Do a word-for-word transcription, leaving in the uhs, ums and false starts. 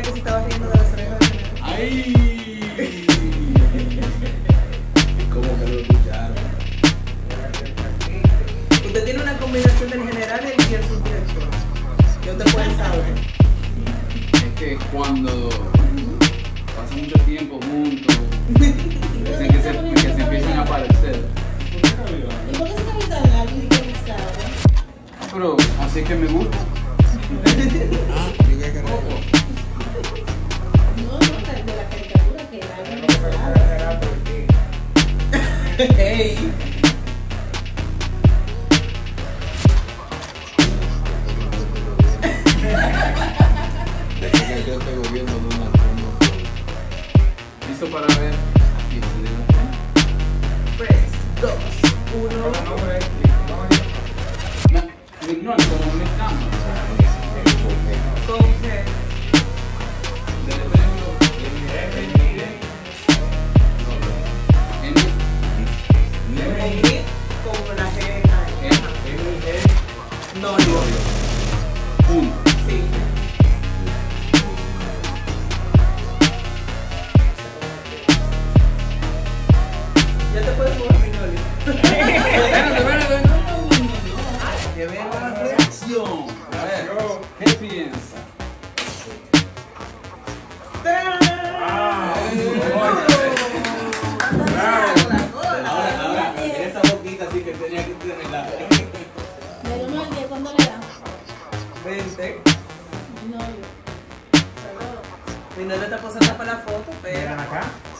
creía que se estaba riendo de las orejas. ¡Ay! ¿Cómo que lo escucharon? Usted tiene una combinación del general y el subdirector. ¿Qué usted puede saber? Es que cuando pasan mucho tiempo juntos, dicen que se, que se empiezan a parecer. ¿Y por qué se está gritando algo idealizado? Pero así es que me gusta. No, no, de la caricatura que era. Hey. Yo estoy gobierno de una forma. Listo para ver. Aquí se digo. tres, dos, uno. Me ignoro como me estamos. Con G. N. Con la G. No, no. Uno. Sí. Ya te puedes jugar, Minoli. Espérate, espérate, no, no, no, no. Que vea la reacción. A ver, ¿qué piensa? Ahora, ahora, esa boquita sí que tenía que tenerla. Del uno al diez, ¿cuándo le da? veinte. No, yo. Mi novio está posando para la foto, pero. Ven acá.